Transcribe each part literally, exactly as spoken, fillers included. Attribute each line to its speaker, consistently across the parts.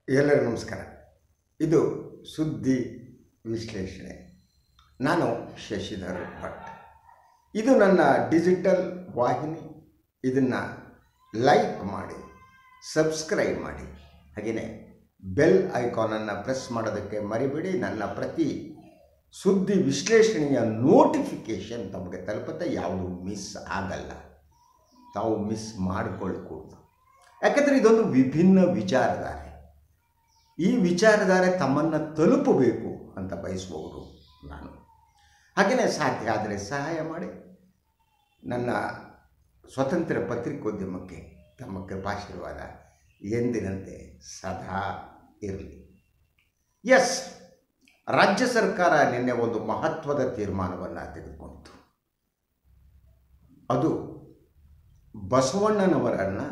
Speaker 1: ಎಲ್ಲರಿಗೂ ನಮಸ್ಕಾರ. ಇದು ಸುದ್ದಿ ವಿಶ್ಲೇಷಣೆ. ನಾನು ಶಶಿಧರ್ ಭಟ್. ಇದು ನನ್ನ ಡಿಜಿಟಲ್ ವಾಹಿನಿ. ಇದನ್ನು ಲೈಕ್ ಮಾಡಿ, ಸಬ್ಸ್ಕ್ರೈಬ್ ಮಾಡಿ, ಹಾಗೆಯೇ ಬೆಲ್ ಐಕಾನನ್ನು ಪ್ರೆಸ್ ಮಾಡೋದಕ್ಕೆ ಮರಿಬೇಡಿ. ನನ್ನ ಪ್ರತಿ ಸುದ್ದಿ ವಿಶ್ಲೇಷಣೆಯ ನೋಟಿಫಿಕೇಷನ್ ತಮಗೆ ತಲುಪುತ್ತೆ. ಯಾವುದು ಮಿಸ್ ಆಗಲ್ಲ, ತಾವು ಮಿಸ್ ಮಾಡಿಕೊಳ್ಳಕೂಡದು. ಯಾಕಂದರೆ ಇದೊಂದು ವಿಭಿನ್ನ ವಿಚಾರಧಾರೆ. ಈ ವಿಚಾರಧಾರೆ ತಮ್ಮನ್ನು ತಲುಪಬೇಕು ಅಂತ ಬಯಸುವವರು ನಾನು. ಹಾಗೆಯೇ ಸಾಧ್ಯ ಆದರೆ ಸಹಾಯ ಮಾಡಿ. ನನ್ನ ಸ್ವತಂತ್ರ ಪತ್ರಿಕೋದ್ಯಮಕ್ಕೆ ತಮ್ಮ ಕೃಪಾಶೀರ್ವಾದ ಎಂದಿನಂತೆ ಸದಾ ಇರಲಿ. ಎಸ್, ರಾಜ್ಯ ಸರ್ಕಾರ ನಿನ್ನೆ ಒಂದು ಮಹತ್ವದ ತೀರ್ಮಾನವನ್ನು ತೆಗೆದುಕೊಂಡಿತು. ಅದು ಬಸವಣ್ಣನವರನ್ನು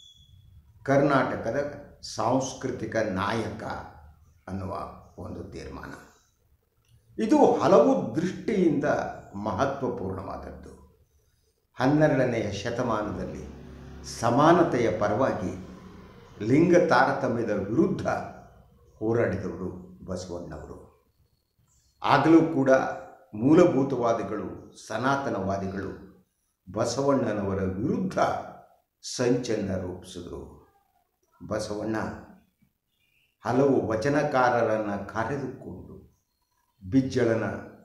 Speaker 1: ಕರ್ನಾಟಕದ ಸಾಂಸ್ಕೃತಿಕ ನಾಯಕ ಅನ್ನುವ ಒಂದು ತೀರ್ಮಾನ. ಇದು ಹಲವು ದೃಷ್ಟಿಯಿಂದ ಮಹತ್ವಪೂರ್ಣವಾದದ್ದು. ಹನ್ನೆರಡನೆಯ ಶತಮಾನದಲ್ಲಿ ಸಮಾನತೆಯ ಪರವಾಗಿ ಲಿಂಗ ತಾರತಮ್ಯದ ವಿರುದ್ಧ ಹೋರಾಡಿದವರು ಬಸವಣ್ಣವರು. ಆಗಲೂ ಕೂಡ ಮೂಲಭೂತವಾದಿಗಳು, ಸನಾತನವಾದಿಗಳು ಬಸವಣ್ಣನವರ ವಿರುದ್ಧ ಸಂಚನ್ನು ರೂಪಿಸಿದರು. ಬಸವಣ್ಣ ಹಲವು ವಚನಕಾರರನ್ನು ಕರೆದುಕೊಂಡು ಬಿಜ್ಜಳನ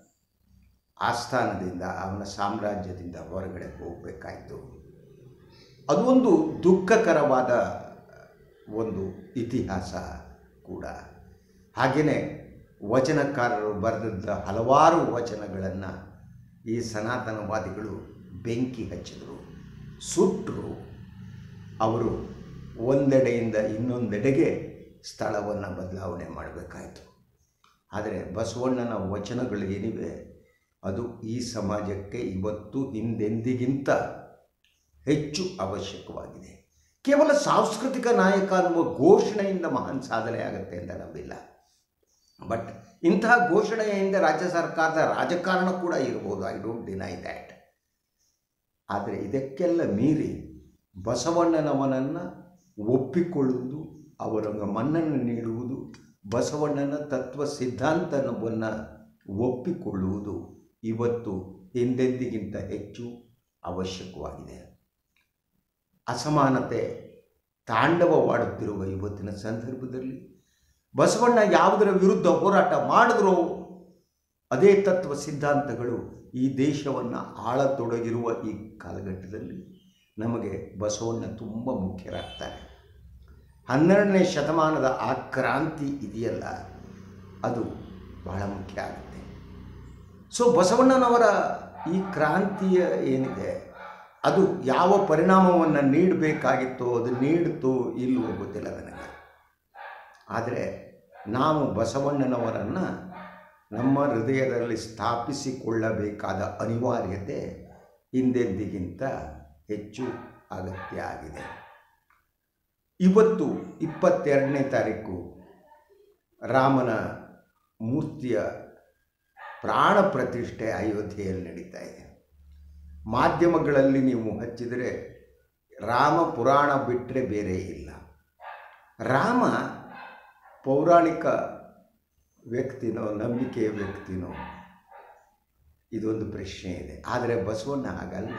Speaker 1: ಆಸ್ಥಾನದಿಂದ, ಅವನ ಸಾಮ್ರಾಜ್ಯದಿಂದ ಹೊರಗಡೆ ಹೋಗಬೇಕಾಯಿತು. ಅದು ಒಂದು ದುಃಖಕರವಾದ ಒಂದು ಇತಿಹಾಸ ಕೂಡ. ಹಾಗೆಯೇ ವಚನಕಾರರು ಬರೆದಿದ್ದ ಹಲವಾರು ವಚನಗಳನ್ನು ಈ ಸನಾತನವಾದಿಗಳು ಬೆಂಕಿ ಹಚ್ಚಿದರು, ಸುಟ್ಟರು. ಅವರು ಒಂದೆಡೆಯಿಂದ ಇನ್ನೊಂದೆಡೆಗೆ ಸ್ಥಳವನ್ನು ಬದಲಾವಣೆ ಮಾಡಬೇಕಾಯಿತು. ಆದರೆ ಬಸವಣ್ಣನ ವಚನಗಳು ಏನಿವೆ ಅದು ಈ ಸಮಾಜಕ್ಕೆ ಇವತ್ತು ಹಿಂದೆಂದಿಗಿಂತ ಹೆಚ್ಚು ಅವಶ್ಯಕವಾಗಿದೆ. ಕೇವಲ ಸಾಂಸ್ಕೃತಿಕ ನಾಯಕ ಅನ್ನುವ ಘೋಷಣೆಯಿಂದ ಮಹಾನ್ ಸಾಧನೆ ಆಗುತ್ತೆ ಅಂತ ನಂಬಿಲ್ಲ. ಬಟ್ ಇಂತಹ ಘೋಷಣೆಯಿಂದ ರಾಜ್ಯ ಸರ್ಕಾರದ ರಾಜಕಾರಣ ಕೂಡ ಇರ್ಬೋದು, ಐ ಡೋಂಟ್ ಡಿನೈ ದ್ಯಾಟ್. ಆದರೆ ಇದಕ್ಕೆಲ್ಲ ಮೀರಿ ಬಸವಣ್ಣನವನನ್ನು ಒಪ್ಪಿಕೊಳ್ಳುವುದು, ಅವರ ಮನ್ನನ್ನು ನೀಡುವುದು, ಬಸವಣ್ಣನ ತತ್ವ ಸಿದ್ಧಾಂತವನ್ನು ಒಪ್ಪಿಕೊಳ್ಳುವುದು ಇವತ್ತು ಹಿಂದೆಂದಿಗಿಂತ ಹೆಚ್ಚು ಅವಶ್ಯಕವಾಗಿದೆ. ಅಸಮಾನತೆ ತಾಂಡವವಾಡುತ್ತಿರುವ ಇವತ್ತಿನ ಸಂದರ್ಭದಲ್ಲಿ ಬಸವಣ್ಣ ಯಾವುದರ ವಿರುದ್ಧ ಹೋರಾಟ ಮಾಡಿದ್ರೋ ಅದೇ ತತ್ವ ಸಿದ್ಧಾಂತಗಳು ಈ ದೇಶವನ್ನು ಆಳತೊಡಗಿರುವ ಈ ಕಾಲಘಟ್ಟದಲ್ಲಿ ನಮಗೆ ಬಸವಣ್ಣ ತುಂಬ ಮುಖ್ಯರಾಗ್ತಾರೆ. ಹನ್ನೆರಡನೇ ಶತಮಾನದ ಆ ಕ್ರಾಂತಿ ಇದೆಯಲ್ಲ, ಅದು ಬಹಳ ಮುಖ್ಯ ಆಗುತ್ತೆ. ಸೊ ಬಸವಣ್ಣನವರ ಈ ಕ್ರಾಂತಿಯ ಏನಿದೆ ಅದು ಯಾವ ಪರಿಣಾಮವನ್ನು ನೀಡಬೇಕಾಗಿತ್ತೋ ಅದು ನೀಡಿತೋ ಇಲ್ಲವೋ ಗೊತ್ತಿಲ್ಲ ನನಗೆ. ಆದರೆ ನಾವು ಬಸವಣ್ಣನವರನ್ನು ನಮ್ಮ ಹೃದಯದಲ್ಲಿ ಸ್ಥಾಪಿಸಿಕೊಳ್ಳಬೇಕಾದ ಅನಿವಾರ್ಯತೆ ಹಿಂದೆಂದಿಗಿಂತ ಹೆಚ್ಚು ಅಗತ್ಯ ಆಗಿದೆ. ಇವತ್ತು ಇಪ್ಪತ್ತೆರಡನೇ ತಾರೀಕು ರಾಮನ ಮೂರ್ತಿಯ ಪ್ರಾಣ ಪ್ರತಿಷ್ಠೆ ಅಯೋಧ್ಯೆಯಲ್ಲಿ ನಡೀತಾ ಇದೆ. ಮಾಧ್ಯಮಗಳಲ್ಲಿ ನೀವು ಹಚ್ಚಿದರೆ ರಾಮ ಪುರಾಣ ಬಿಟ್ಟರೆ ಬೇರೆ ಇಲ್ಲ. ರಾಮ ಪೌರಾಣಿಕ ವ್ಯಕ್ತಿನೋ ನಂಬಿಕೆಯ ವ್ಯಕ್ತಿನೋ ಇದೊಂದು ಪ್ರಶ್ನೆ ಇದೆ. ಆದರೆ ಬಸವಣ್ಣ ಹಾಗಲ್ಲ.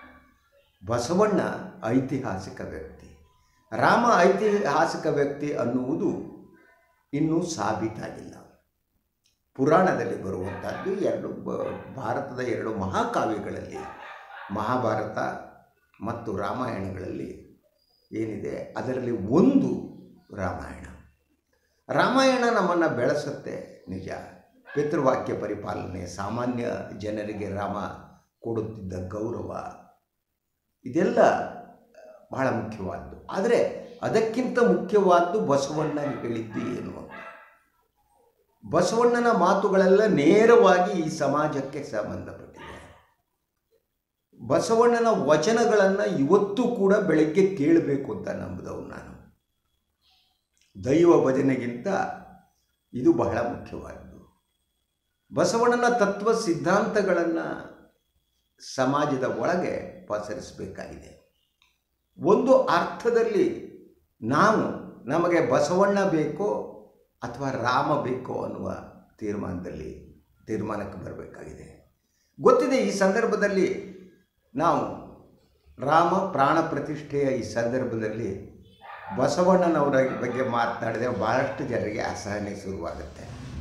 Speaker 1: ಬಸವಣ್ಣ ಐತಿಹಾಸಿಕ ವ್ಯಕ್ತಿ. ರಾಮ ಐತಿಹಾಸಿಕ ವ್ಯಕ್ತಿ ಅನ್ನುವುದು ಇನ್ನೂ ಸಾಬೀತಾಗಿಲ್ಲ. ಪುರಾಣದಲ್ಲಿ ಬರುವಂಥದ್ದು ಎರಡು ಭಾರತದ ಎರಡು ಮಹಾಕಾವ್ಯಗಳಲ್ಲಿ, ಮಹಾಭಾರತ ಮತ್ತು ರಾಮಾಯಣಗಳಲ್ಲಿ ಏನಿದೆ ಅದರಲ್ಲಿ ಒಂದು ರಾಮಾಯಣ. ರಾಮಾಯಣ ನಮ್ಮನ್ನು ಬೆಳೆಸುತ್ತೆ, ನಿಜ. ಪಿತೃವಾಕ್ಯ ಪರಿಪಾಲನೆ, ಸಾಮಾನ್ಯ ಜನರಿಗೆ ರಾಮ ಕೊಡುತ್ತಿದ್ದ ಗೌರವ, ಇದೆಲ್ಲ ಬಹಳ ಮುಖ್ಯವಾದ್ದು. ಆದರೆ ಅದಕ್ಕಿಂತ ಮುಖ್ಯವಾದ್ದು ಬಸವಣ್ಣ ಹೇಳಿದ್ದು ಏನು ಅಂತ. ಬಸವಣ್ಣನ ಮಾತುಗಳೆಲ್ಲ ನೇರವಾಗಿ ಈ ಸಮಾಜಕ್ಕೆ ಸಂಬಂಧಪಟ್ಟಿದೆ. ಬಸವಣ್ಣನ ವಚನಗಳನ್ನು ಇವತ್ತು ಕೂಡ ಬೆಳಗ್ಗೆ ಕೇಳಬೇಕು ಅಂತ ನಂಬಿದವು ನಾನು. ದೈವ ಭಜನೆಗಿಂತ ಇದು ಬಹಳ ಮುಖ್ಯವಾದ್ದು. ಬಸವಣ್ಣನ ತತ್ವ ಸಿದ್ಧಾಂತಗಳನ್ನು ಸಮಾಜದ ಒಳಗೆ ಪಸರಿಸಬೇಕಾಗಿದೆ. ಒಂದು ಅರ್ಥದಲ್ಲಿ ನಾವು ನಮಗೆ ಬಸವಣ್ಣ ಬೇಕೋ ಅಥವಾ ರಾಮ ಬೇಕೋ ಅನ್ನುವ ತೀರ್ಮಾನದಲ್ಲಿ ತೀರ್ಮಾನಕ್ಕೆ ಬರಬೇಕಾಗಿದೆ. ಗೊತ್ತಿದೆ, ಈ ಸಂದರ್ಭದಲ್ಲಿ ನಾವು ರಾಮ ಪ್ರಾಣ ಪ್ರತಿಷ್ಠೆಯ ಈ ಸಂದರ್ಭದಲ್ಲಿ ಬಸವಣ್ಣನವರ ಬಗ್ಗೆ ಮಾತನಾಡಿದರೆ ಭಾಳಷ್ಟು ಜನರಿಗೆ ಅಸಹನೆ ಶುರುವಾಗುತ್ತೆ.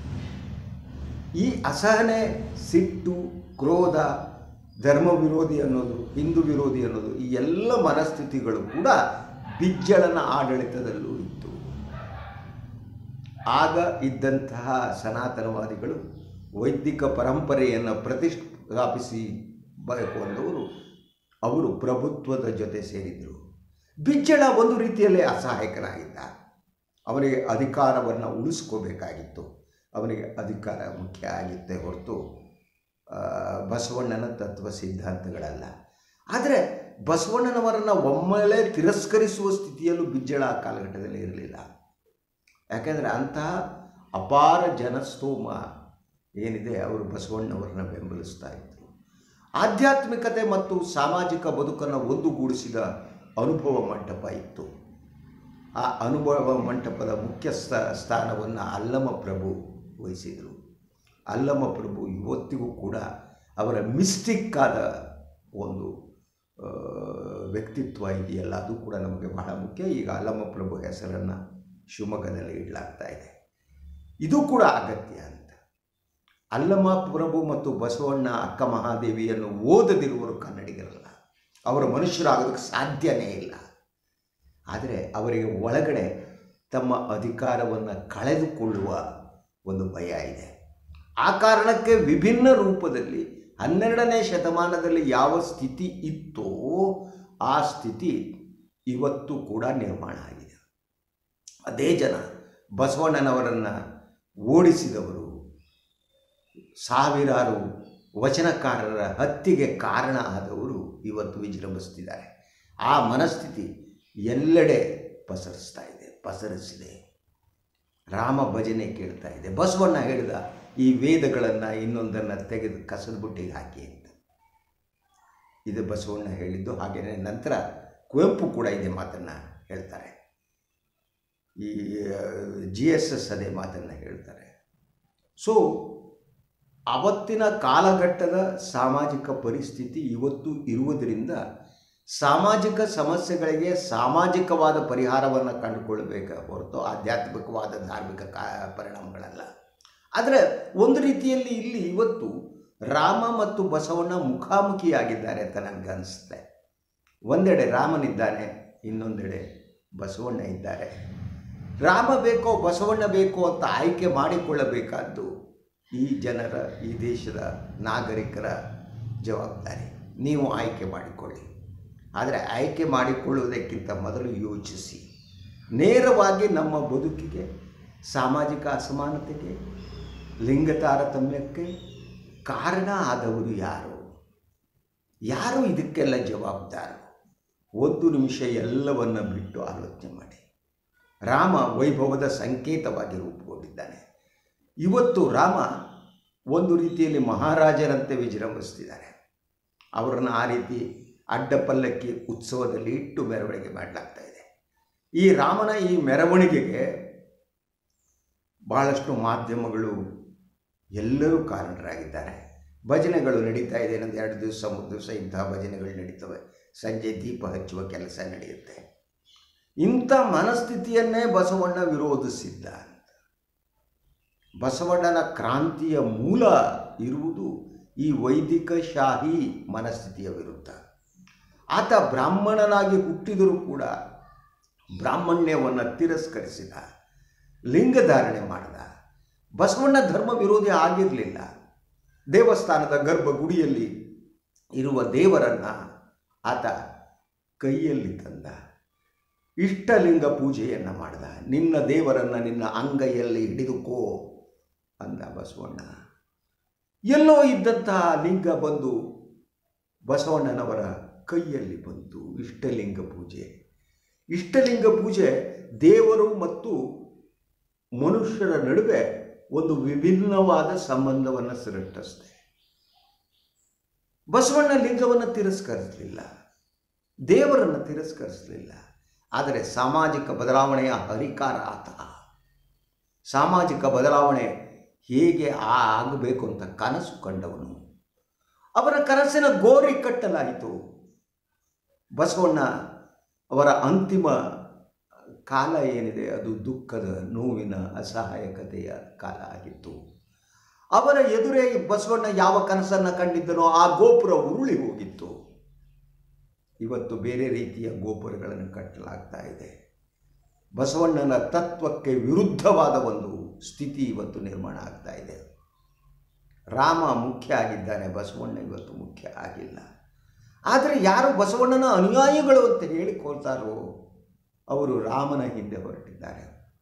Speaker 1: ಈ ಅಸಹನೆ, ಸಿಟ್ಟು, ಕ್ರೋಧ, ಧರ್ಮ ವಿರೋಧಿ ಅನ್ನೋದು, ಹಿಂದೂ ವಿರೋಧಿ ಅನ್ನೋದು, ಈ ಎಲ್ಲ ಮನಸ್ಥಿತಿಗಳು ಕೂಡ ಬಿಜ್ಜಳನ ಆಡಳಿತದಲ್ಲೂ ಇತ್ತು. ಆಗ ಇದ್ದಂತಹ ಸನಾತನವಾದಿಗಳು ವೈದಿಕ ಪರಂಪರೆಯನ್ನು ಪ್ರತಿಷ್ಠಾಪಿಸಿ ಬೇಕು ಅಂದವರು ಅವರು ಪ್ರಭುತ್ವದ ಜೊತೆ ಸೇರಿದರು. ಬಿಜ್ಜಳ ಒಂದು ರೀತಿಯಲ್ಲೇ ಅಸಹಾಯಕನಾಗಿದ್ದ. ಅವನಿಗೆ ಅಧಿಕಾರವನ್ನು ಉಳಿಸ್ಕೋಬೇಕಾಗಿತ್ತು. ಅವನಿಗೆ ಅಧಿಕಾರ ಮುಖ್ಯ ಆಗಿತ್ತೇ ಹೊರತು ಬಸವಣ್ಣನ ತತ್ವ ಸಿದ್ಧಾಂತಗಳಲ್ಲ. ಆದರೆ ಬಸವಣ್ಣನವರನ್ನು ಒಮ್ಮೆಲೆ ತಿರಸ್ಕರಿಸುವ ಸ್ಥಿತಿಯಲ್ಲೂ ಬಿಜ್ಜಳ ಆ ಕಾಲಘಟ್ಟದಲ್ಲಿ ಇರಲಿಲ್ಲ. ಯಾಕೆಂದರೆ ಅಂತಹ ಅಪಾರ ಜನಸ್ತೋಮ ಏನಿದೆ ಅವರು ಬಸವಣ್ಣವರನ್ನ ಬೆಂಬಲಿಸ್ತಾ ಇದ್ದರು. ಆಧ್ಯಾತ್ಮಿಕತೆ ಮತ್ತು ಸಾಮಾಜಿಕ ಬದುಕನ್ನು ಒಂದುಗೂಡಿಸಿದ ಅನುಭವ ಮಂಟಪ ಇತ್ತು. ಆ ಅನುಭವ ಮಂಟಪದ ಮುಖ್ಯ ಸ್ಥಾನವನ್ನು ಅಲ್ಲಮ ಪ್ರಭು ವಹಿಸಿದರು. ಅಲ್ಲಮ ಪ್ರಭು ಇವತ್ತಿಗೂ ಕೂಡ ಅವರ ಮಿಸ್ಟಿಕ್ ಆದ ಒಂದು ವ್ಯಕ್ತಿತ್ವ ಇದೆಯಲ್ಲ, ಅದು ಕೂಡ ನಮಗೆ ಬಹಳ ಮುಖ್ಯ. ಈಗ ಅಲ್ಲಮ ಪ್ರಭು ಹೆಸರನ್ನು ಶಿವಮೊಗ್ಗದಲ್ಲಿ ಇಡಲಾಗ್ತಾ ಇದೆ. ಇದು ಕೂಡ ಅಗತ್ಯ ಅಂತ. ಅಲ್ಲಮ ಪ್ರಭು ಮತ್ತು ಬಸವಣ್ಣ ಅಕ್ಕ ಮಹಾದೇವಿಯನ್ನು ಓದದಿರುವರು ಕನ್ನಡಿಗರಲ್ಲ. ಅವರು ಮನುಷ್ಯರಾಗೋದಕ್ಕೆ ಸಾಧ್ಯವೇ ಇಲ್ಲ. ಆದರೆ ಅವರಿಗೆ ಒಳಗಡೆ ತಮ್ಮ ಅಧಿಕಾರವನ್ನು ಕಳೆದುಕೊಳ್ಳುವ ಒಂದು ಭಯ ಇದೆ. ಆ ಕಾರಣಕ್ಕೆ ವಿಭಿನ್ನ ರೂಪದಲ್ಲಿ ಹನ್ನೆರಡನೇ ಶತಮಾನದಲ್ಲಿ ಯಾವ ಸ್ಥಿತಿ ಇತ್ತೋ ಆ ಸ್ಥಿತಿ ಇವತ್ತು ಕೂಡ ನಿರ್ಮಾಣ ಆಗಿದೆ. ಅದೇ ಜನ ಬಸವಣ್ಣನವರನ್ನು ಓಡಿಸಿದವರು, ಸಾವಿರಾರು ವಚನಕಾರರ ಹತ್ಯೆಗೆ ಕಾರಣ ಆದವರು ಇವತ್ತು ವಿಜೃಂಭಿಸ್ತಿದ್ದಾರೆ. ಆ ಮನಸ್ಥಿತಿ ಎಲ್ಲೆಡೆ ಪಸರಿಸ್ತಾ ಇದೆ, ಪಸರಿಸಿದೆ. ರಾಮ ಭಜನೆ ಕೇಳ್ತಾ ಇದೆ. ಬಸವಣ್ಣ ಹೇಳಿದ ಈ ವೇದಗಳನ್ನು ಇನ್ನೊಂದನ್ನು ತೆಗೆದು ಕಸದ ಬುಟ್ಟಿಗೆ ಹಾಕಿ ಅಂತ. ಇದು ಬಸವಣ್ಣ ಹೇಳಿದ್ದು. ಹಾಗೆಯೇ ನಂತರ ಕುವೆಂಪು ಕೂಡ ಇದೇ ಮಾತನ್ನು ಹೇಳ್ತಾರೆ. ಈ ಜಿ ಎಸ್ ಎಸ್ ಅದೇ ಮಾತನ್ನು ಹೇಳ್ತಾರೆ. ಸೊ ಅವತ್ತಿನ ಕಾಲಘಟ್ಟದ ಸಾಮಾಜಿಕ ಪರಿಸ್ಥಿತಿ ಇವತ್ತು ಇರುವುದರಿಂದ ಸಾಮಾಜಿಕ ಸಮಸ್ಯೆಗಳಿಗೆ ಸಾಮಾಜಿಕವಾದ ಪರಿಹಾರವನ್ನು ಕಂಡುಕೊಳ್ಳಬೇಕು ಹೊರತು ಆಧ್ಯಾತ್ಮಿಕವಾದ ಧಾರ್ಮಿಕ ಕಾ ಪರಿಣಾಮಗಳಲ್ಲ. ಆದರೆ ಒಂದು ರೀತಿಯಲ್ಲಿ ಇಲ್ಲಿ ಇವತ್ತು ರಾಮ ಮತ್ತು ಬಸವಣ್ಣ ಮುಖಾಮುಖಿಯಾಗಿದ್ದಾರೆ ಅಂತ ನನಗೆ ಅನಿಸುತ್ತೆ. ಒಂದೆಡೆ ರಾಮನಿದ್ದಾನೆ, ಇನ್ನೊಂದೆಡೆ ಬಸವಣ್ಣ ಇದ್ದಾರೆ. ರಾಮ ಬೇಕೋ ಬಸವಣ್ಣ ಬೇಕೋ ಅಂತ ಆಯ್ಕೆ ಮಾಡಿಕೊಳ್ಳಬೇಕಾದ್ದು ಈ ಜನರ, ಈ ದೇಶದ ನಾಗರಿಕರ ಜವಾಬ್ದಾರಿ. ನೀವು ಆಯ್ಕೆ ಮಾಡಿಕೊಳ್ಳಿ. ಆದರೆ ಆಯ್ಕೆ ಮಾಡಿಕೊಳ್ಳುವುದಕ್ಕಿಂತ ಮೊದಲು ಯೋಚಿಸಿ. ನೇರವಾಗಿ ನಮ್ಮ ಬದುಕಿಗೆ, ಸಾಮಾಜಿಕ ಅಸಮಾನತೆಗೆ, ಲಿಂಗ ತಾರತಮ್ಯಕ್ಕೆ ಕಾರಣ ಆದವರು ಯಾರು? ಯಾರು ಇದಕ್ಕೆಲ್ಲ ಜವಾಬ್ದಾರರು? ಒಂದು ನಿಮಿಷ ಎಲ್ಲವನ್ನು ಬಿಟ್ಟು ಆಲೋಚನೆ ಮಾಡಿ. ರಾಮ ವೈಭವದ ಸಂಕೇತವಾಗಿ ರೂಪುಗೊಂಡಿದ್ದಾನೆ. ಇವತ್ತು ರಾಮ ಒಂದು ರೀತಿಯಲ್ಲಿ ಮಹಾರಾಜರಂತೆ ವಿಜೃಂಭಿಸ್ತಿದ್ದಾರೆ. ಅವರನ್ನು ಆ ರೀತಿ ಅಡ್ಡಪಲ್ಲಕ್ಕಿ ಉತ್ಸವದಲ್ಲಿ ಇಟ್ಟು ಮೆರವಣಿಗೆ ಮಾಡಲಾಗ್ತಾ ಇದೆ. ಈ ರಾಮನ ಈ ಮೆರವಣಿಗೆಗೆ ಬಹಳಷ್ಟು ಮಾಧ್ಯಮಗಳು ಎಲ್ಲರೂ ಕಾರಣರಾಗಿದ್ದಾರೆ. ಭಜನೆಗಳು ನಡೀತಾ ಇದೆ. ಇನ್ನೊಂದು ಎರಡು ದಿವಸ ಮೂರು ದಿವಸ ಇಂತಹ ಭಜನೆಗಳು ನಡೀತವೆ. ಸಂಜೆ ದೀಪ ಹಚ್ಚುವ ಕೆಲಸ ನಡೆಯುತ್ತೆ. ಇಂಥ ಮನಸ್ಥಿತಿಯನ್ನೇ ಬಸವಣ್ಣ ವಿರೋಧಿಸಿದ್ದ ಅಂತ. ಬಸವಣ್ಣನ ಕ್ರಾಂತಿಯ ಮೂಲ ಇರುವುದು ಈ ವೈದಿಕ ಶಾಹಿ ಮನಸ್ಥಿತಿಯ ವಿರುದ್ಧ. ಆತ ಬ್ರಾಹ್ಮಣನಾಗಿ ಹುಟ್ಟಿದರೂ ಕೂಡ ಬ್ರಾಹ್ಮಣ್ಯವನ್ನು ತಿರಸ್ಕರಿಸಿದ, ಲಿಂಗಧಾರಣೆ ಮಾಡಿದ. ಬಸವಣ್ಣ ಧರ್ಮ ವಿರೋಧಿ ಆಗಿರಲಿಲ್ಲ. ದೇವಸ್ಥಾನದ ಗರ್ಭಗುಡಿಯಲ್ಲಿ ಇರುವ ದೇವರನ್ನು ಆತ ಕೈಯಲ್ಲಿ ತಂದ. ಇಷ್ಟಲಿಂಗ ಪೂಜೆಯನ್ನು ಮಾಡಿದ. ನಿನ್ನ ದೇವರನ್ನು ನಿನ್ನ ಅಂಗೈಯಲ್ಲಿ ಹಿಡಿದುಕೋ ಅಂದ ಬಸವಣ್ಣ. ಎಲ್ಲೋ ಇದ್ದಂತಹ ಲಿಂಗ ಬಂದು ಬಸವಣ್ಣನವರ ಕೈಯಲ್ಲಿ ಬಂತು. ಇಷ್ಟಲಿಂಗ ಪೂಜೆ. ಇಷ್ಟಲಿಂಗ ಪೂಜೆ ದೇವರು ಮತ್ತು ಮನುಷ್ಯರ ನಡುವೆ ಒಂದು ವಿಭಿನ್ನವಾದ ಸಂಬಂಧವನ್ನು ಸೃಷ್ಟಿಸಿದೆ. ಬಸವಣ್ಣ ಲಿಂಗವನ್ನು ತಿರಸ್ಕರಿಸಲಿಲ್ಲ, ದೇವರನ್ನು ತಿರಸ್ಕರಿಸಲಿಲ್ಲ. ಆದರೆ ಸಾಮಾಜಿಕ ಬದಲಾವಣೆಯ ಹರಿಕಾರ ಆತ. ಸಾಮಾಜಿಕ ಬದಲಾವಣೆ ಹೇಗೆ ಆಗಬೇಕು ಅಂತ ಕನಸು ಕಂಡವನು. ಅವರ ಕನಸಿನ ಗೋರಿ ಕಟ್ಟಲಾಯಿತು. ಬಸವಣ್ಣ ಅವರ ಅಂತಿಮ ಕಾಲ ಏನಿದೆ ಅದು ದುಃಖದ, ನೋವಿನ, ಅಸಹಾಯಕತೆಯ ಕಾಲ ಆಗಿತ್ತು. ಅವರ ಎದುರೇ ಬಸವಣ್ಣ ಯಾವ ಕನಸನ್ನು ಕಂಡಿದ್ದನೋ ಆ ಗೋಪುರ ಉರುಳಿ ಹೋಗಿತ್ತು. ಇವತ್ತು ಬೇರೆ ರೀತಿಯ ಗೋಪುರಗಳನ್ನು ಕಟ್ಟಲಾಗ್ತಾ ಇದೆ. ಬಸವಣ್ಣನ ತತ್ವಕ್ಕೆ ವಿರುದ್ಧವಾದ ಒಂದು ಸ್ಥಿತಿ ಇವತ್ತು ನಿರ್ಮಾಣ ಆಗ್ತಾ ಇದೆ. ರಾಮ ಮುಖ್ಯ ಆಗಿದ್ದಾನೆ, ಬಸವಣ್ಣ ಇವತ್ತು ಮುಖ್ಯ ಆಗಿಲ್ಲ. ಆದರೆ ಯಾರು ಬಸವಣ್ಣನ ಅನುಯಾಯಿಗಳು ಅಂತ ಹೇಳಿಕೊಳ್ತಾರೋ ಅವರು ರಾಮನ ಹಿಂದೆ ಹೊರಟಿದ್ದಾರೆ.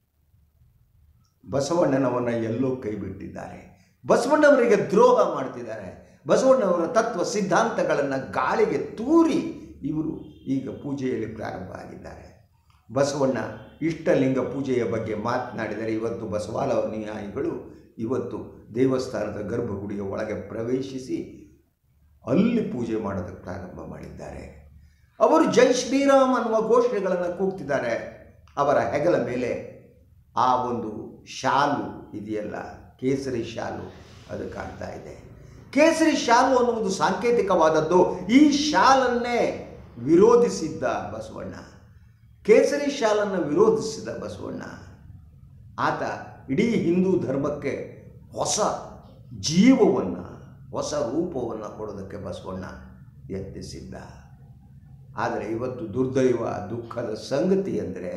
Speaker 1: ಬಸವಣ್ಣನವನ್ನ ಎಲ್ಲೋ ಕೈ ಬಿಟ್ಟಿದ್ದಾರೆ. ಬಸವಣ್ಣವರಿಗೆ ದ್ರೋಹ ಮಾಡ್ತಿದ್ದಾರೆ. ಬಸವಣ್ಣವರ ತತ್ವ ಸಿದ್ಧಾಂತಗಳನ್ನು ಗಾಳಿಗೆ ತೂರಿ ಇವರು ಈಗ ಪೂಜೆಯಲ್ಲಿ ಪ್ರಾರಂಭ ಆಗಿದ್ದಾರೆ. ಬಸವಣ್ಣ ಇಷ್ಟಲಿಂಗ ಪೂಜೆಯ ಬಗ್ಗೆ ಮಾತನಾಡಿದರೆ ಇವತ್ತು ಬಸವಾಲ ಅನುಯಾಯಿಗಳು ಇವತ್ತು ದೇವಸ್ಥಾನದ ಗರ್ಭಗುಡಿಯ ಒಳಗೆ ಪ್ರವೇಶಿಸಿ ಅಲ್ಲಿ ಪೂಜೆ ಮಾಡೋದಕ್ಕೆ ಪ್ರಾರಂಭ ಮಾಡಿದ್ದಾರೆ. ಅವರು ಜೈ ಶ್ರೀರಾಮ್ ಅನ್ನುವ ಘೋಷಣೆಗಳನ್ನು ಕೂಗ್ತಿದ್ದಾರೆ. ಅವರ ಹೆಗಲ ಮೇಲೆ ಆ ಒಂದು ಶಾಲು ಇದೆಯಲ್ಲ, ಕೇಸರಿ ಶಾಲು, ಅದು ಕಾಣ್ತಾ ಇದೆ. ಕೇಸರಿ ಶಾಲು ಅನ್ನುವುದು ಸಾಂಕೇತಿಕವಾದದ್ದು. ಈ ಶಾಲನ್ನೇ ವಿರೋಧಿಸಿದ್ದ ಬಸವಣ್ಣ, ಕೇಸರಿ ಶಾಲನ್ನು ವಿರೋಧಿಸಿದ ಬಸವಣ್ಣ. ಆತ ಇಡೀ ಹಿಂದೂ ಧರ್ಮಕ್ಕೆ ಹೊಸ ಜೀವವನ್ನು, ಹೊಸ ರೂಪವನ್ನು ಕೊಡೋದಕ್ಕೆ ಬಸವಣ್ಣ ಯತ್ನಿಸಿದ್ದ. ಆದರೆ ಇವತ್ತು ದುರ್ದೈವ, ದುಃಖದ ಸಂಗತಿ ಅಂದರೆ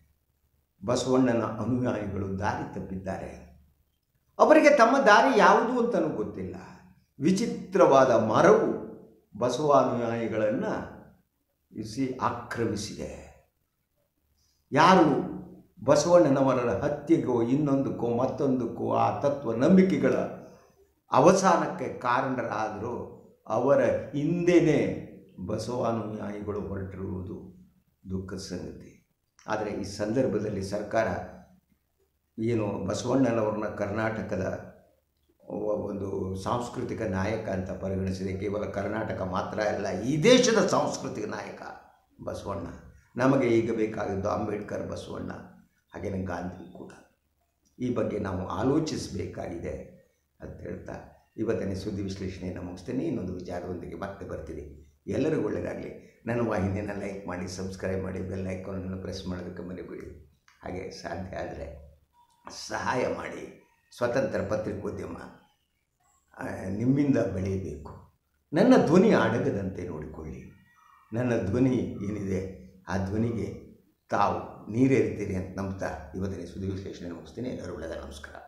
Speaker 1: ಬಸವಣ್ಣನ ಅನುಯಾಯಿಗಳು ದಾರಿ ತಪ್ಪಿದ್ದಾರೆ. ಅವರಿಗೆ ತಮ್ಮ ದಾರಿ ಯಾವುದು ಅಂತಲೂ ಗೊತ್ತಿಲ್ಲ. ವಿಚಿತ್ರವಾದ ಮರವು ಬಸವಾನುಯಾಯಿಗಳನ್ನು ಇಸಿ ಆಕ್ರಮಿಸಿದೆ. ಯಾರು ಬಸವಣ್ಣನವರ ಹತ್ಯೆಗೋ ಇನ್ನೊಂದಕ್ಕೋ ಮತ್ತೊಂದಕ್ಕೋ ಆ ತತ್ವ ನಂಬಿಕೆಗಳ ಅವಸಾನಕ್ಕೆ ಕಾರಣರಾದರೂ ಅವರ ಹಿಂದೆಯೇ ಬಸವಾನುಯಾಯಿಗಳು ಹೊರಟಿರುವುದು ದುಃಖದ ಸಂಗತಿ. ಆದರೆ ಈ ಸಂದರ್ಭದಲ್ಲಿ ಸರ್ಕಾರ ಏನು ಬಸವಣ್ಣನವ್ರನ್ನ ಕರ್ನಾಟಕದ ಒಂದು ಸಾಂಸ್ಕೃತಿಕ ನಾಯಕ ಅಂತ ಪರಿಗಣಿಸಿದೆ. ಕೇವಲ ಕರ್ನಾಟಕ ಮಾತ್ರ ಅಲ್ಲ, ಈ ದೇಶದ ಸಾಂಸ್ಕೃತಿಕ ನಾಯಕ ಬಸವಣ್ಣ. ನಮಗೆ ಈಗ ಬೇಕಾಗಿದ್ದು ಅಂಬೇಡ್ಕರ್, ಬಸವಣ್ಣ, ಹಾಗೆಯೇ ಗಾಂಧಿ ಕೂಡ. ಈ ಬಗ್ಗೆ ನಾವು ಆಲೋಚಿಸಬೇಕಾಗಿದೆ ಅಂತ ಹೇಳ್ತಾ ಇವತ್ತಿನ ಸುದ್ದಿ ವಿಶ್ಲೇಷಣೆಯನ್ನು ಮುಗಿಸ್ತೇನೆ. ಇನ್ನೊಂದು ವಿಚಾರದೊಂದಿಗೆ ಮತ್ತೆ ಬರ್ತೀನಿ. ಎಲ್ಲರಿಗೂ ಒಳ್ಳೆಯದಾಗಲಿ. ನನ್ನ ವಾಹಿನಿಯನ್ನು ಲೈಕ್ ಮಾಡಿ, ಸಬ್ಸ್ಕ್ರೈಬ್ ಮಾಡಿ, ಬೆಲ್ ಐಕಾನನ್ನು ಪ್ರೆಸ್ ಮಾಡೋದಕ್ಕೆ ಮರಿಬೇಡಿ. ಹಾಗೆ ಸಾಧ್ಯ ಆದರೆ ಸಹಾಯ ಮಾಡಿ. ಸ್ವತಂತ್ರ ಪತ್ರಿಕೋದ್ಯಮ ನಿಮ್ಮಿಂದ ಬೆಳೆಯಬೇಕು. ನನ್ನ ಧ್ವನಿ ಅಡಗದಂತೆ ನೋಡಿಕೊಳ್ಳಿ. ನನ್ನ ಧ್ವನಿ ಏನಿದೆ ಆ ಧ್ವನಿಗೆ ತಾವು ನೀರೇರ್ತೀರಿ ಅಂತ ನಂಬ್ತಾ ಇವತ್ತಿನ ಸುದ್ದಿ ವಿಶ್ಲೇಷಣೆ ಮುಗಿಸ್ತೀನಿ. ಎಲ್ಲರೂ ಒಳ್ಳೆಯದ. ನಮಸ್ಕಾರ.